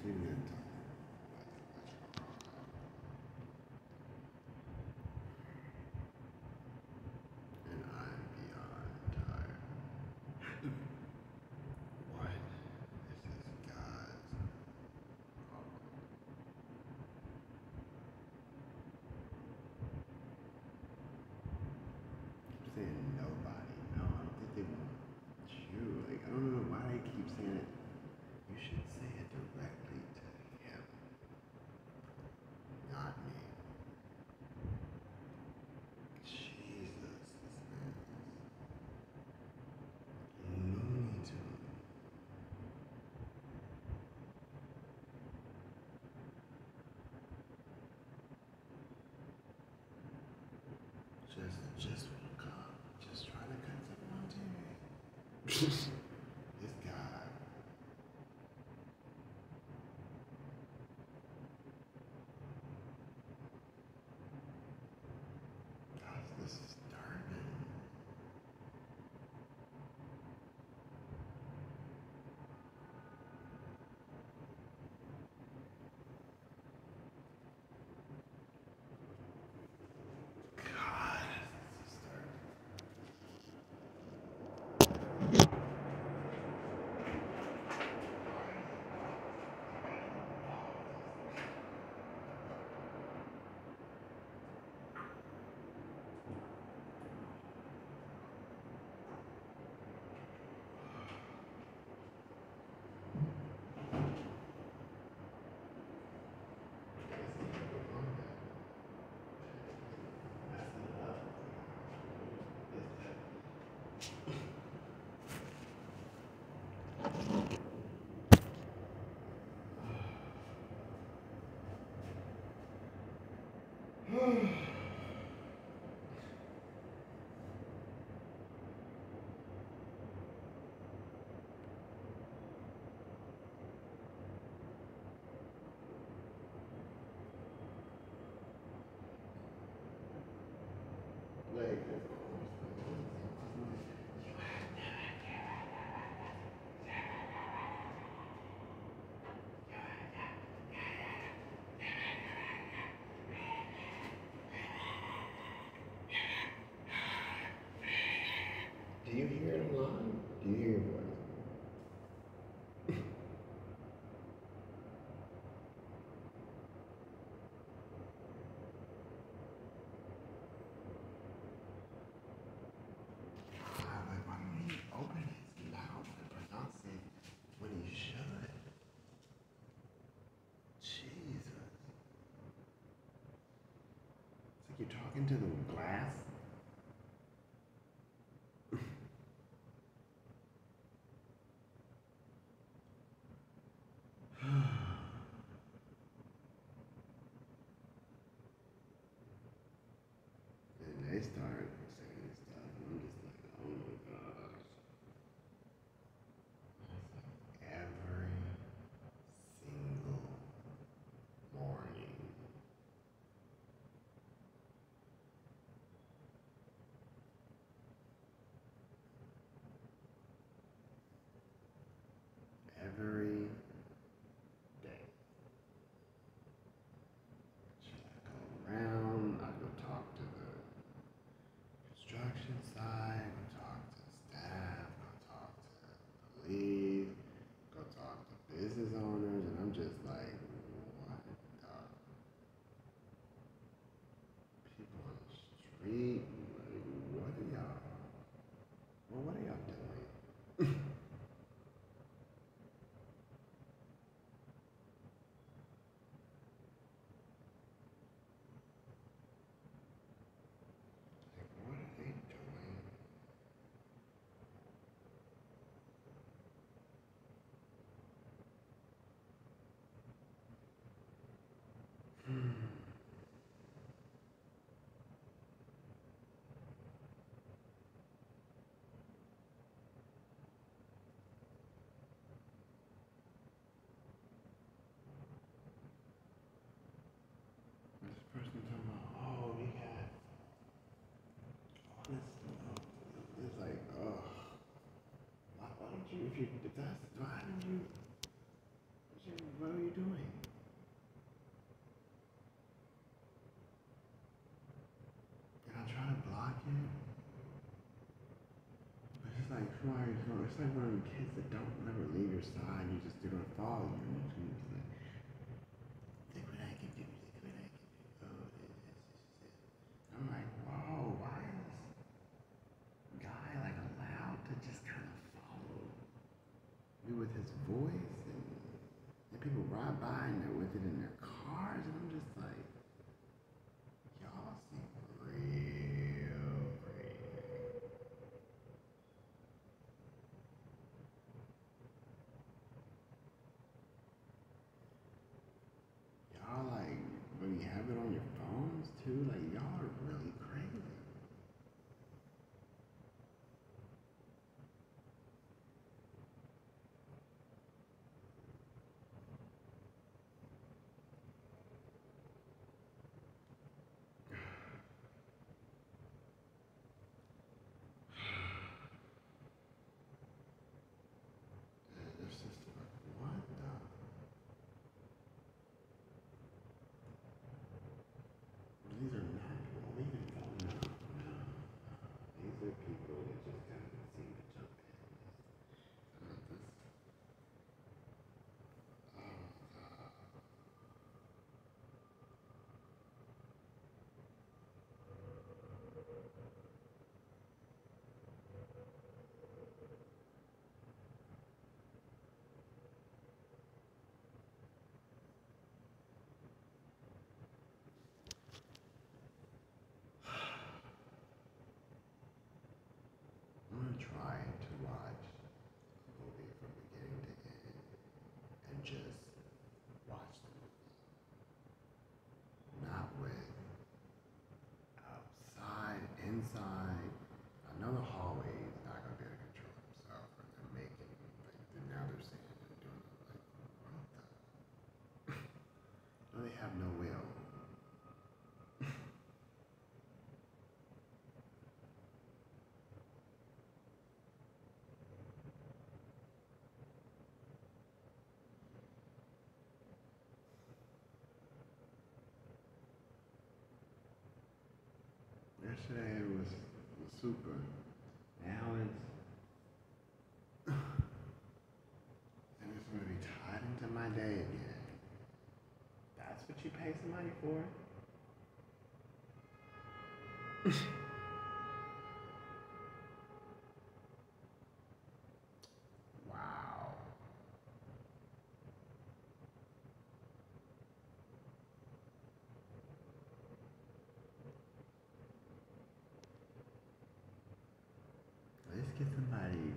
And I'm beyond tired. What? This is God's problem. I'm saying nobody. No, I don't think they want you. Like, I don't know why they keep saying it. You should say it directly to him, not me. Jesus, this man is Looney Tune. Just woke up. Just trying to cut something on TV. This guy. Guys, this is disturbing. God, this is disturbing. Like, do you hear him lying? Do you hear your voice? Like, why don't he open his mouth and pronounce it when he should? Jesus. It's like you're talking to the glass. And they start saying stuff, and I'm just like, oh my gosh. Every single morning. Every day. Should I go around? I go talk to the construction site, go talk to the staff, go talk to the police, go talk to business owners, and I'm just like, what the people on the street? Like, what are y'all? Well, what are y'all doing? Like, what are they doing? This person talking about, oh, we got all this stuff. It's like, oh, why don't you, if that's, why didn't you, what are you doing? like somebody, it's like one of them kids that don't never leave your side. You just they're gonna follow you, and you're just like, look what I can do, look what I can do. Oh, this. I'm like, whoa, why is this guy like allowed to just kind of follow me with his voice, and people ride by and they're with it in their cars, and I'm just like, y'all seem real crazy. Y'all like really have it on your phones too. Like y'all are really crazy. And it's just like, what the? These are not people. Leave it go. No, no. These are people that just kind of seem to jump in. This, oh, I'm gonna try to watch a movie from beginning to end and just watch the movie, not with outside, inside. I know the hallway is not gonna be able to control himself, or they're making like now they're saying and doing it like what the? No, they have no will. Yesterday it was super. Now it's gonna be tied into my day again. That's what you pay somebody for? Wow. Let's get somebody